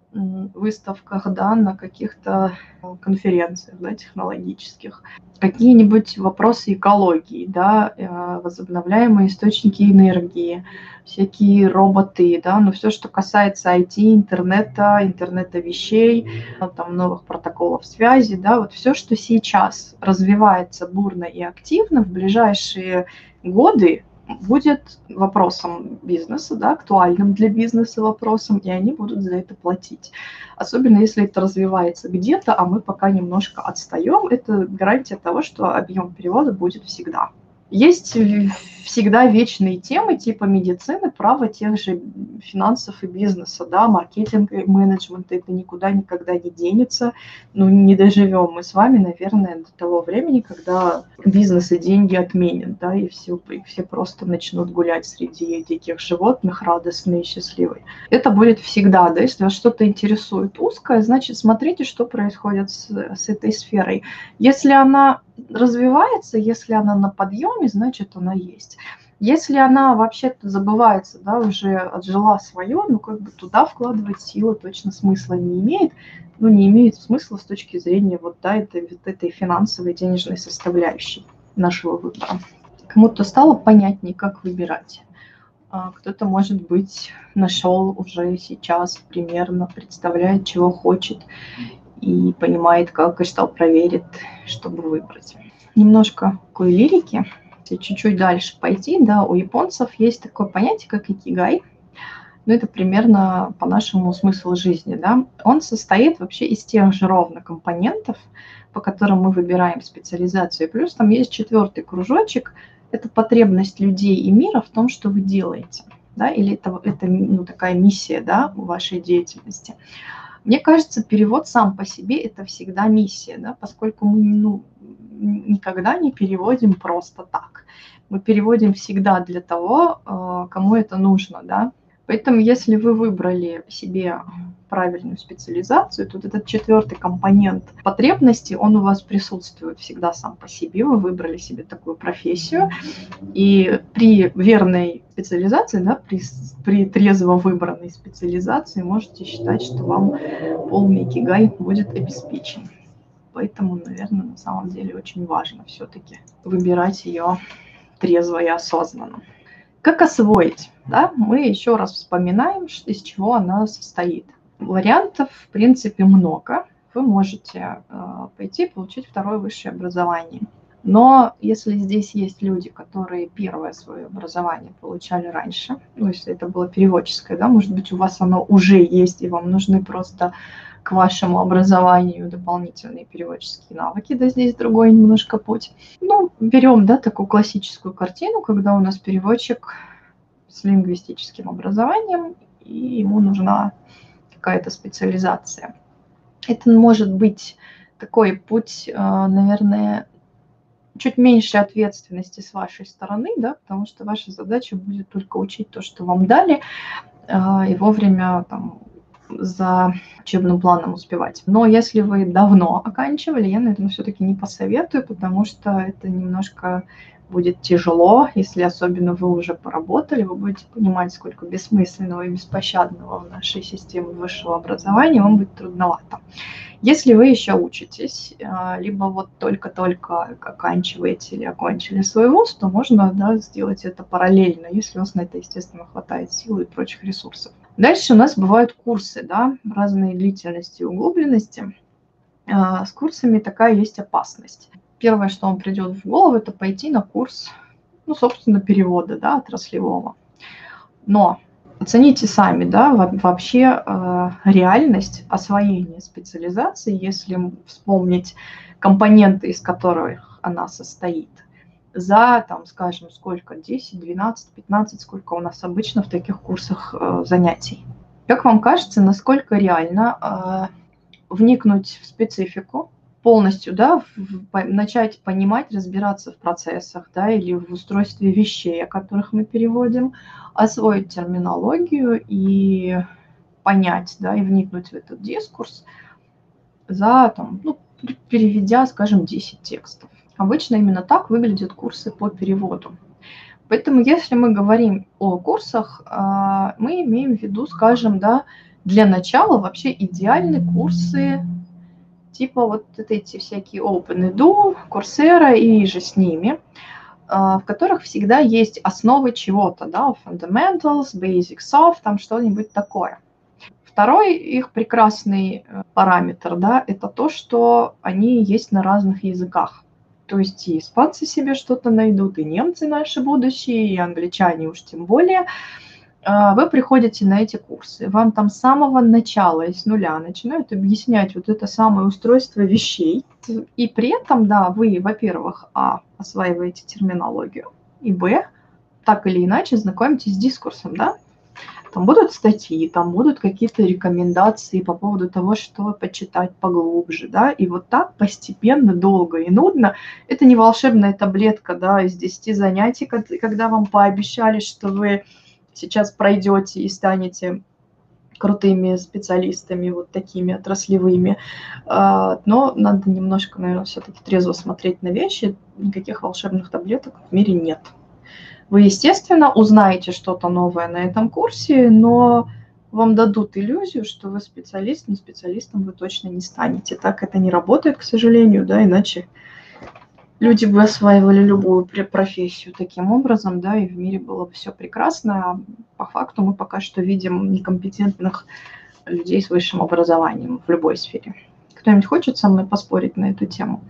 выставках, да, на каких-то конференциях, да, технологических. Какие-нибудь вопросы экологии, да, возобновляемые источники энергии, всякие роботы, да, но все, что касается ай ти, интернета, интернета вещей, там, новых протоколов связи, да, вот все, что сейчас развивается бурно и активно, в ближайшие годы будет вопросом бизнеса, да, актуальным для бизнеса вопросом, и они будут за это платить. Особенно если это развивается где-то, а мы пока немножко отстаем, это гарантия того, что объем перевода будет всегда. Есть всегда вечные темы типа медицины, права, тех же финансов и бизнеса, да, маркетинг и менеджмент, это никуда никогда не денется, ну, не доживем мы с вами, наверное, до того времени, когда бизнес и деньги отменят, да, и все, и все просто начнут гулять среди диких животных, радостные и счастливые. Это будет всегда, да, если вас что-то интересует узкое, значит, смотрите, что происходит с, с этой сферой. Если она развивается, если она на подъеме, значит, она есть. Если она вообще-то забывается, да, уже отжила свое, ну, как бы туда вкладывать силы точно смысла не имеет. Ну, не имеет смысла с точки зрения вот, да, этой, вот этой финансовой, денежной составляющей нашего выбора. Кому-то стало понятнее, как выбирать. Кто-то, может быть, нашел уже сейчас примерно, представляет, чего хочет, и понимает, как Гештальт проверит, чтобы выбрать. Немножко такой лирики. Если чуть-чуть дальше пойти, да, у японцев есть такое понятие, как икигай. Ну, это примерно по-нашему смысл жизни, да. Он состоит вообще из тех же ровно компонентов, по которым мы выбираем специализацию. Плюс там есть четвертый кружочек. Это потребность людей и мира в том, что вы делаете, да, или это, это ну, такая миссия, да, в вашей деятельности. Мне кажется, перевод сам по себе – это всегда миссия, да, поскольку мы ну, никогда не переводим просто так. Мы переводим всегда для того, кому это нужно, да. Поэтому если вы выбрали себе правильную специализацию, то этот четвертый компонент потребности, он у вас присутствует всегда сам по себе. Вы выбрали себе такую профессию, и при верной специализации, да, при, при трезво выбранной специализации можете считать, что вам полный икигай будет обеспечен. Поэтому, наверное, на самом деле очень важно все-таки выбирать ее трезво и осознанно. Как освоить? Да? Мы еще раз вспоминаем, из чего она состоит. Вариантов, в принципе, много. Вы можете э, пойти получить второе высшее образование. Но если здесь есть люди, которые первое свое образование получали раньше, ну, если это было переводческое, да, может быть, у вас оно уже есть, и вам нужны просто к вашему образованию дополнительные переводческие навыки, да, здесь другой немножко путь. Ну, берем, да, такую классическую картину, когда у нас переводчик с лингвистическим образованием, и ему нужна какая-то специализация. Это может быть такой путь, наверное, чуть меньше ответственности с вашей стороны, да, потому что ваша задача будет только учить то, что вам дали, и вовремя там, за учебным планом успевать. Но если вы давно оканчивали, я, наверное, все-таки не посоветую, потому что это немножко будет тяжело, если особенно вы уже поработали, вы будете понимать, сколько бессмысленного и беспощадного в нашей системе высшего образования, вам будет трудновато. Если вы еще учитесь, либо вот только-только оканчиваете или окончили свой вуз, то можно, да, сделать это параллельно, если у вас на это, естественно, хватает сил и прочих ресурсов. Дальше у нас бывают курсы, да, разной длительности и углубленности. С курсами такая есть опасность. Первое, что вам придет в голову, это пойти на курс, ну, собственно, перевода, да, отраслевого. Но оцените сами, да, вообще э, реальность освоения специализации, если вспомнить компоненты, из которых она состоит, за, там, скажем, сколько, десять, двенадцать, пятнадцать, сколько у нас обычно в таких курсах э, занятий. Как вам кажется, насколько реально э, вникнуть в специфику, полностью, да, в, по, начать понимать, разбираться в процессах, да, или в устройстве вещей, о которых мы переводим, освоить терминологию и понять, да, и вникнуть в этот дискурс за, там, ну, переведя, скажем, десять текстов. Обычно именно так выглядят курсы по переводу. Поэтому, если мы говорим о курсах, мы имеем в виду, скажем, да, для начала вообще идеальны курсы типа вот эти всякие OpenEdu, Coursera и же с ними, в которых всегда есть основы чего-то, да, fundamentals, basics of, там что-нибудь такое. Второй их прекрасный параметр, да, это то, что они есть на разных языках. То есть и испанцы себе что-то найдут, и немцы наши будущие, и англичане уж тем более. Вы приходите на эти курсы, вам там с самого начала и с нуля начинают объяснять вот это самое устройство вещей. И при этом, да, вы, во-первых, а, осваиваете терминологию, и, б, так или иначе знакомитесь с дискурсом, да. Там будут статьи, там будут какие-то рекомендации по поводу того, что почитать поглубже, да, и вот так постепенно, долго и нудно. Это не волшебная таблетка, да, из десяти занятий, когда вам пообещали, что вы сейчас пройдете и станете крутыми специалистами, вот такими отраслевыми. Но надо немножко, наверное, все-таки трезво смотреть на вещи. Никаких волшебных таблеток в мире нет. Вы, естественно, узнаете что-то новое на этом курсе, но вам дадут иллюзию, что вы специалист, но специалистом вы точно не станете. Так это не работает, к сожалению, да, иначе люди бы осваивали любую профессию таким образом, да, и в мире было бы все прекрасно. А по факту мы пока что видим некомпетентных людей с высшим образованием в любой сфере. Кто-нибудь хочет со мной поспорить на эту тему?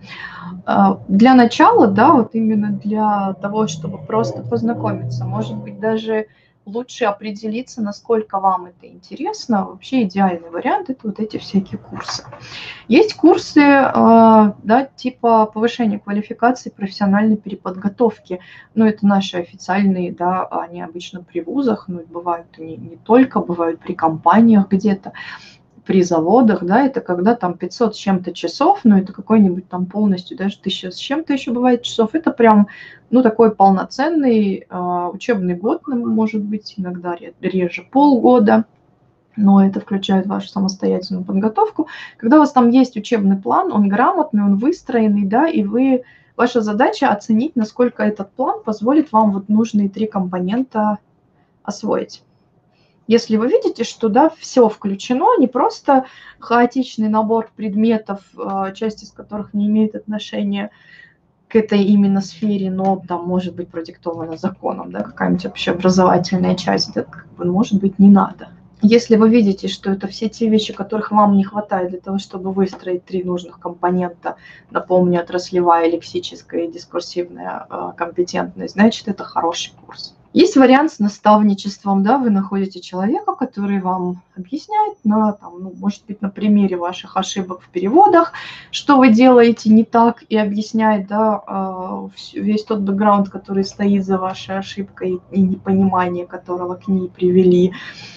Для начала, да, вот именно для того, чтобы просто познакомиться, может быть, даже лучше определиться, насколько вам это интересно. Вообще идеальный вариант – это вот эти всякие курсы. Есть курсы, да, типа повышения квалификации, профессиональной переподготовки. Ну, это наши официальные, да, они обычно при вузах, но бывают не, не только, бывают при компаниях где-то, при заводах, да, это когда там пятьсот с чем-то часов, ну, это какой-нибудь там полностью, даже тысяча с чем-то еще бывает часов, это прям, ну, такой полноценный э, учебный год, может быть, иногда реже полгода, но это включает вашу самостоятельную подготовку. Когда у вас там есть учебный план, он грамотный, он выстроенный, да, и вы, ваша задача оценить, насколько этот план позволит вам вот нужные три компонента освоить. Если вы видите, что, да, все включено, не просто хаотичный набор предметов, часть из которых не имеет отношения к этой именно сфере, но там может быть продиктована законом, да, какая-нибудь общеобразовательная часть, это как бы, может быть, не надо. Если вы видите, что это все те вещи, которых вам не хватает для того, чтобы выстроить три нужных компонента, напомню, отраслевая, лексическая и дискурсивная компетентность, значит, это хороший курс. Есть вариант с наставничеством, да, вы находите человека, который вам объясняет, на, там, ну, может быть, на примере ваших ошибок в переводах, что вы делаете не так, и объясняет, да, весь тот бэкграунд, который стоит за вашей ошибкой и непонимание которого к ней привели.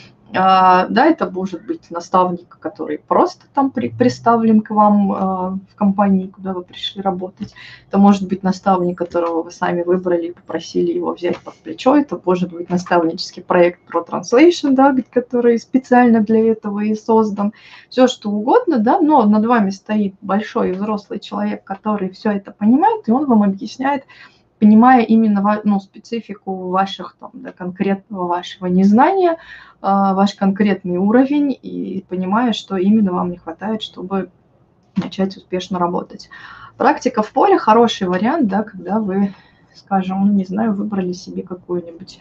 Да, это может быть наставник, который просто там при, представлен к вам в компании, куда вы пришли работать. Это может быть наставник, которого вы сами выбрали и попросили его взять под плечо. Это может быть наставнический проект про translation, да, который специально для этого и создан. Все что угодно, да, но над вами стоит большой взрослый человек, который все это понимает, и он вам объясняет, понимая именно, ну, специфику ваших, там, да, конкретного вашего незнания, ваш конкретный уровень, и понимая, что именно вам не хватает, чтобы начать успешно работать. Практика в поле – хороший вариант, да, когда вы, скажем, ну, не знаю, выбрали себе какую-нибудь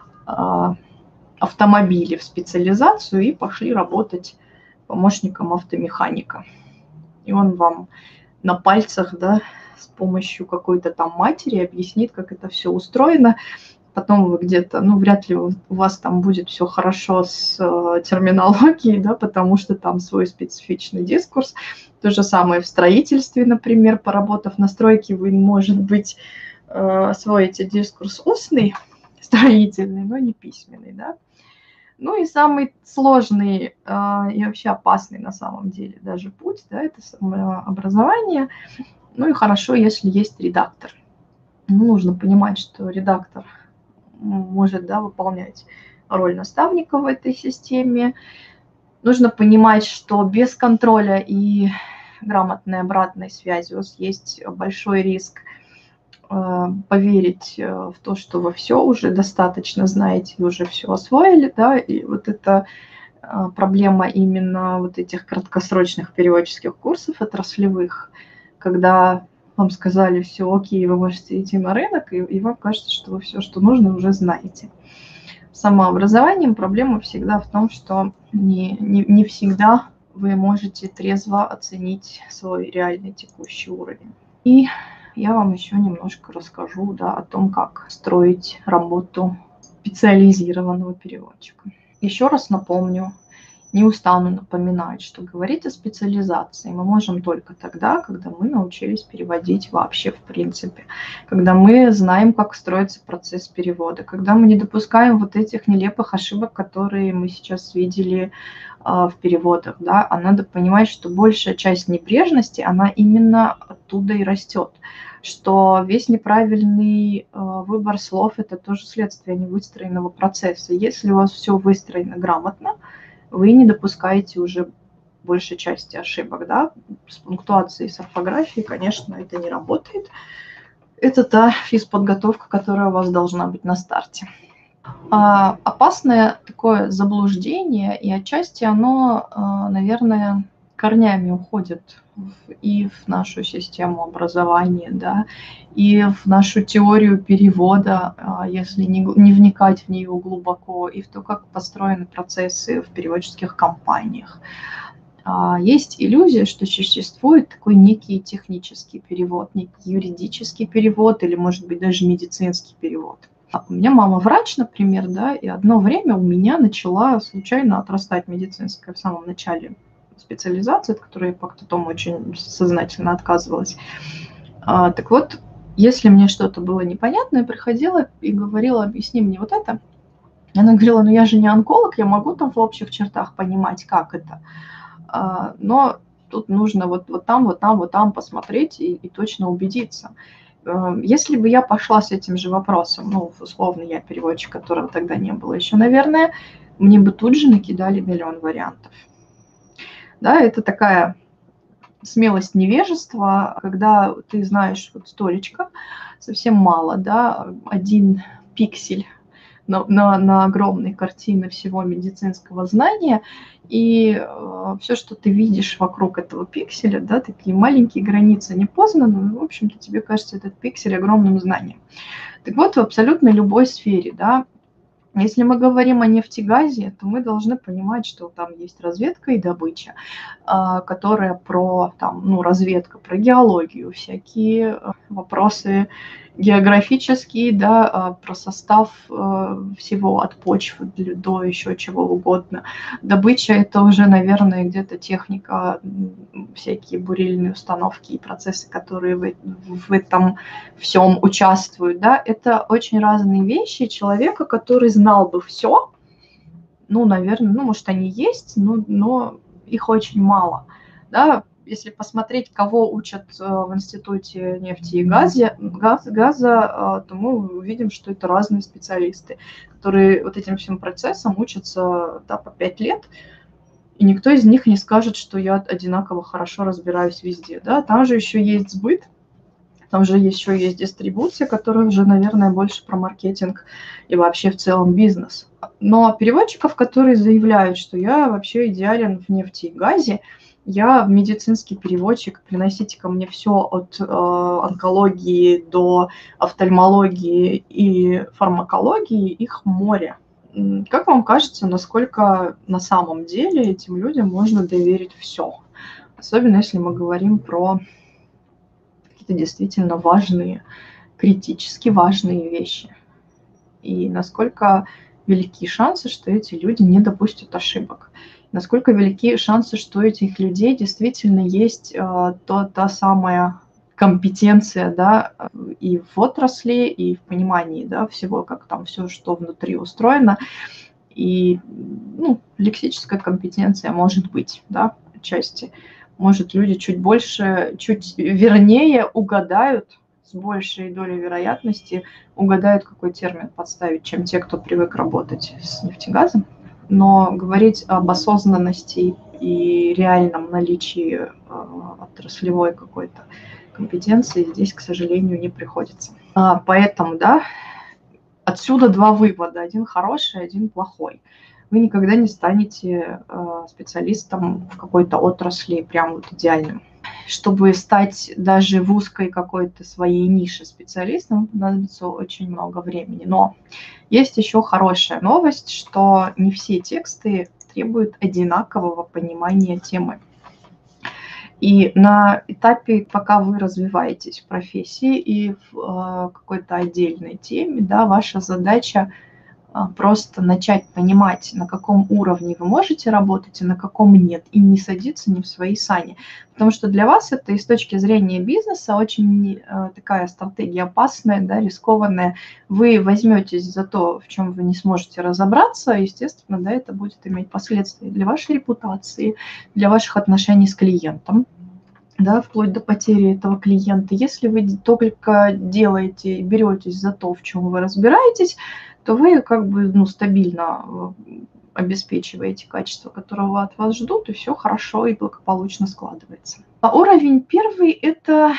а, автомобиль в специализацию и пошли работать помощником автомеханика. И он вам на пальцах, да, с помощью какой-то там матери объяснит, как это все устроено. Потом вы где-то, ну, вряд ли у вас там будет все хорошо с э, терминологией, да, потому что там свой специфичный дискурс. То же самое в строительстве, например, поработав на стройке, вы, может быть, э, освоите дискурс устный, строительный, но не письменный, да. Ну и самый сложный э, и вообще опасный на самом деле даже путь, да, это самообразование. Ну и хорошо, если есть редактор. Ну, нужно понимать, что редактор может, да, выполнять роль наставника в этой системе. Нужно понимать, что без контроля и грамотной обратной связи у вас есть большой риск э, поверить в то, что вы все уже достаточно знаете и уже все освоили, да, и вот это э, проблема именно вот этих краткосрочных переводческих курсов отраслевых, когда вам сказали, все, окей, вы можете идти на рынок, и, и вам кажется, что вы все, что нужно, уже знаете. С самообразованием проблема всегда в том, что не, не, не всегда вы можете трезво оценить свой реальный текущий уровень. И я вам еще немножко расскажу, да, о том, как строить работу специализированного переводчика. Еще раз напомню, не устану напоминать, что говорить о специализации мы можем только тогда, когда мы научились переводить вообще в принципе, когда мы знаем, как строится процесс перевода, когда мы не допускаем вот этих нелепых ошибок, которые мы сейчас видели а, в переводах, да, а надо понимать, что большая часть небрежности, она именно оттуда и растет, что весь неправильный а, выбор слов – это тоже следствие невыстроенного процесса. Если у вас все выстроено грамотно, вы не допускаете уже большей части ошибок, да, с пунктуацией, с орфографией, конечно, это не работает. Это та физподготовка, которая у вас должна быть на старте. А, опасное такое заблуждение, и отчасти оно, наверное, корнями уходит и в нашу систему образования, да, и в нашу теорию перевода, если не, не вникать в нее глубоко, и в то, как построены процессы в переводческих компаниях. Есть иллюзия, что существует такой некий технический перевод, некий юридический перевод или, может быть, даже медицинский перевод. У меня мама врач, например, да, и одно время у меня начала случайно отрастать медицинская в самом начале специализации, от которой я потом очень сознательно отказывалась. А, так вот, если мне что-то было непонятно, я приходила и говорила, объясни мне вот это. Она говорила, ну я же не онколог, я могу там в общих чертах понимать, как это. А, но тут нужно вот, вот там, вот там, вот там посмотреть и, и точно убедиться. Если бы я пошла с этим же вопросом, ну, условно, я переводчик, которого тогда не было еще, наверное, мне бы тут же накидали миллион вариантов. Да, это такая смелость невежества, когда ты знаешь вот столечко, совсем мало, да, один пиксель на, на, на огромной картине всего медицинского знания, и э, все, что ты видишь вокруг этого пикселя, да, такие маленькие границы непознанные, в общем-то, тебе кажется этот пиксель огромным знанием. Так вот, в абсолютно любой сфере, да, если мы говорим о нефтегазе, то мы должны понимать, что там есть разведка и добыча, которая про там, ну, разведка, про геологию, всякие вопросы географические, да, про состав всего от почв до еще чего угодно. Добыча – это уже, наверное, где-то техника, всякие бурильные установки и процессы, которые в, в этом всем участвуют. Да. Это очень разные вещи человека, который знал бы все, ну, наверное, ну, может, они есть, но, но их очень мало. Да. Если посмотреть, кого учат в Институте нефти и газа, газ, газа, то мы увидим, что это разные специалисты, которые вот этим всем процессом учатся, да, по пять лет, и никто из них не скажет, что я одинаково хорошо разбираюсь везде. Да. Там же еще есть сбыт, там же еще есть дистрибуция, которая уже, наверное, больше про маркетинг и вообще в целом бизнес. Но переводчиков, которые заявляют, что я вообще идеален в нефти и газе, я медицинский переводчик, приносите ко мне все от э, онкологии до офтальмологии и фармакологии, их море. Как вам кажется, насколько на самом деле этим людям можно доверить все? Особенно если мы говорим про какие-то действительно важные, критически важные вещи. И насколько велики шансы, что эти люди не допустят ошибок. Насколько велики шансы, что у этих людей действительно есть э, то, та самая компетенция, да, и в отрасли, и в понимании, да, всего, как там все, что внутри устроено. И, ну, лексическая компетенция может быть, да, отчасти. Может, люди чуть больше, чуть вернее угадают, с большей долей вероятности угадают, какой термин подставить, чем те, кто привык работать с нефтегазом. Но говорить об осознанности и реальном наличии э, отраслевой какой-то компетенции здесь, к сожалению, не приходится. А, поэтому, да, отсюда два вывода. Один хороший, один плохой. вы никогда не станете специалистом в какой-то отрасли прям вот идеальным. Чтобы стать даже в узкой какой-то своей нише специалистом, понадобится очень много времени. Но есть еще хорошая новость, что не все тексты требуют одинакового понимания темы. И на этапе, пока вы развиваетесь в профессии и в какой-то отдельной теме, да, ваша задача просто начать понимать, на каком уровне вы можете работать, а на каком нет, и не садиться не в свои сани. Потому что для вас это и с точки зрения бизнеса очень такая стратегия опасная, да, рискованная. Вы возьметесь за то, в чем вы не сможете разобраться, естественно, да, это будет иметь последствия для вашей репутации, для ваших отношений с клиентом, да, вплоть до потери этого клиента. Если вы только делаете, беретесь за то, в чем вы разбираетесь, то вы как бы ну, стабильно обеспечиваете качество, которого от вас ждут, и все хорошо и благополучно складывается. А уровень первый – это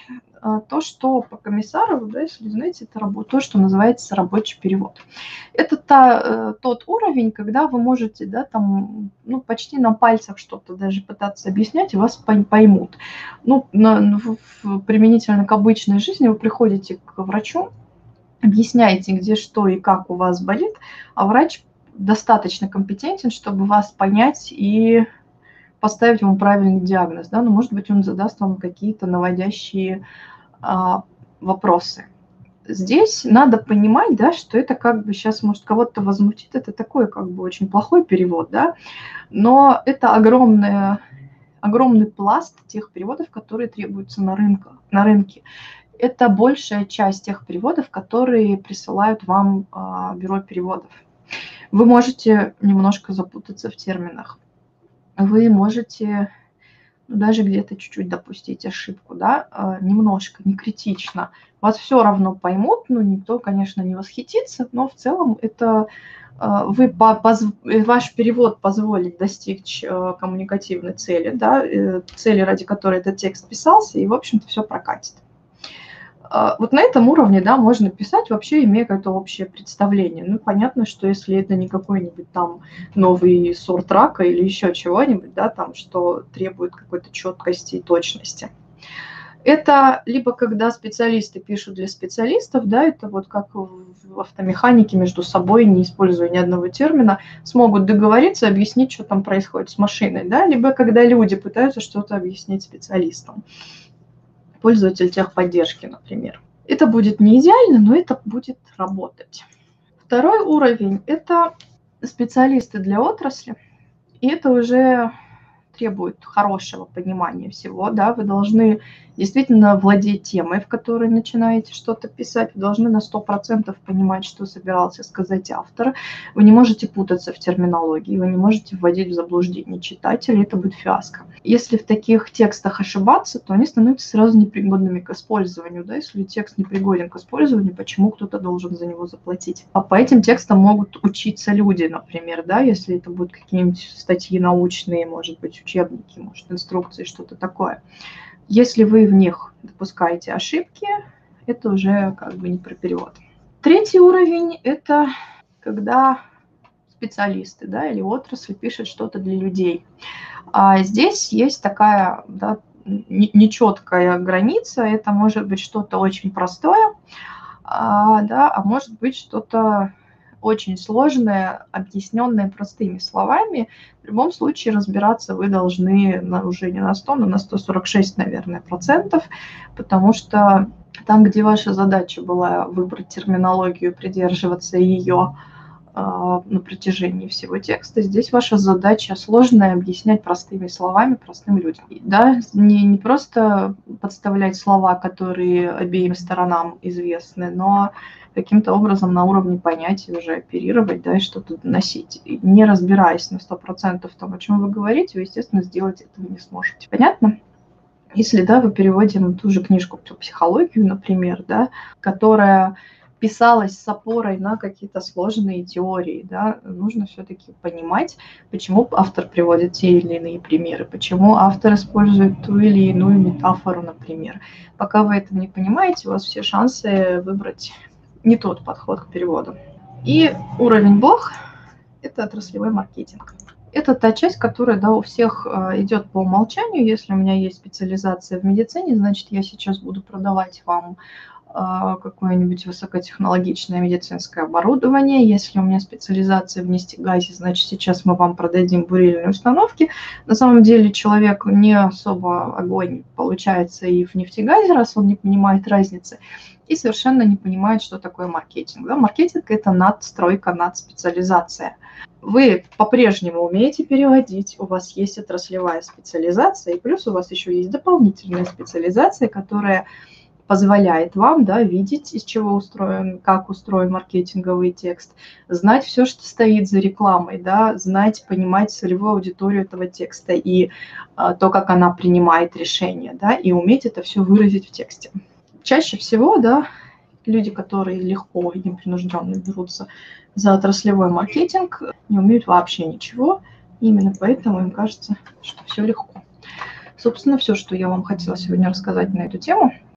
то, что по Комиссарову, да, если знаете, это работа, то, что называется рабочий перевод. Это та, тот уровень, когда вы можете, да, там, ну, почти на пальцах что-то даже пытаться объяснять, и вас поймут. Ну, на, в, применительно к обычной жизни вы приходите к врачу, объясняете, где что и как у вас болит, а врач достаточно компетентен, чтобы вас понять и поставить вам правильный диагноз. Да? Ну, может быть, он задаст вам какие-то наводящие а, вопросы. Здесь надо понимать, да, что это как бы сейчас, может, кого-то возмутит, это такой как бы очень плохой перевод, да, но это огромная, огромный пласт тех переводов, которые требуются на, рынке, на рынке. Это большая часть тех переводов, которые присылают вам а, бюро переводов. Вы можете немножко запутаться в терминах. Вы можете даже где-то чуть-чуть допустить ошибку, да, а, немножко, не критично. Вас все равно поймут, ну, никто, конечно, не восхитится, но в целом это а, вы, поз, ваш перевод позволит достичь а, коммуникативной цели, да, цели, ради которой этот текст писался, и, в общем-то, все прокатит. Вот на этом уровне, да, можно писать, вообще имея какое-то общее представление. Ну, понятно, что если это не какой-нибудь там новый сорт рака или еще чего-нибудь, да, там, что требует какой-то четкости и точности. Это либо когда специалисты пишут для специалистов, да, это вот как в автомеханике между собой, не используя ни одного термина, смогут договориться, объяснить, что там происходит с машиной, да, либо когда люди пытаются что-то объяснить специалистам. Пользователь техподдержки, например. Это будет не идеально, но это будет работать. Второй уровень – это специалисты для отрасли, и это уже требует хорошего понимания всего, да, вы должны действительно владеть темой, в которой начинаете что-то писать, вы должны на сто процентов понимать, что собирался сказать автор, вы не можете путаться в терминологии, вы не можете вводить в заблуждение читателя, это будет фиаско. Если в таких текстах ошибаться, то они становятся сразу непригодными к использованию, да, если текст непригоден к использованию, почему кто-то должен за него заплатить? А по этим текстам могут учиться люди, например, да, если это будут какие-нибудь статьи научные, может быть, учебники, может, инструкции, что-то такое. Если вы в них допускаете ошибки, это уже как бы не про перевод. Третий уровень – это когда специалисты, да, или отрасль пишут что-то для людей. А здесь есть такая, да, нечеткая граница. Это может быть что-то очень простое, а, да, а может быть что-то очень сложное, объясненное простыми словами. В любом случае разбираться вы должны на, уже не на сто, но на сто сорок шесть, наверное, процентов, потому что там, где ваша задача была выбрать терминологию, придерживаться ее э, на протяжении всего текста, здесь ваша задача сложная, объяснять простыми словами простым людям. Да, не, не просто подставлять слова, которые обеим сторонам известны, но каким-то образом на уровне понятия уже оперировать, да, и что-то доносить. И не разбираясь на сто процентов в том, о чем вы говорите, вы, естественно, сделать этого не сможете. Понятно? Если, да, вы переводим ту же книжку про психологию, например, да, которая писалась с опорой на какие-то сложные теории, да, нужно все-таки понимать, почему автор приводит те или иные примеры, почему автор использует ту или иную метафору, например. Пока вы этого не понимаете, у вас все шансы выбрать не тот подход к переводу. И уровень блог – это отраслевой маркетинг. Это та часть, которая, да, у всех э, идет по умолчанию. Если у меня есть специализация в медицине, значит, я сейчас буду продавать вам э, какое-нибудь высокотехнологичное медицинское оборудование. Если у меня специализация в нефтегазе, значит, сейчас мы вам продадим бурильные установки. На самом деле человек не особо огонь получается и в нефтегазе, раз он не понимает разницы, и совершенно не понимает, что такое маркетинг. Да? Маркетинг – это надстройка, надспециализация. Вы по-прежнему умеете переводить, у вас есть отраслевая специализация, и плюс у вас еще есть дополнительная специализация, которая позволяет вам, да, видеть, из чего устроен, как устроен маркетинговый текст, знать все, что стоит за рекламой, да, знать, понимать целевую аудиторию этого текста и а, то, как она принимает решения, да, и уметь это все выразить в тексте. Чаще всего, да, люди, которые легко и непринужденно берутся за отраслевой маркетинг, не умеют вообще ничего. Именно поэтому им кажется, что все легко. Собственно, все, что я вам хотела сегодня рассказать на эту тему.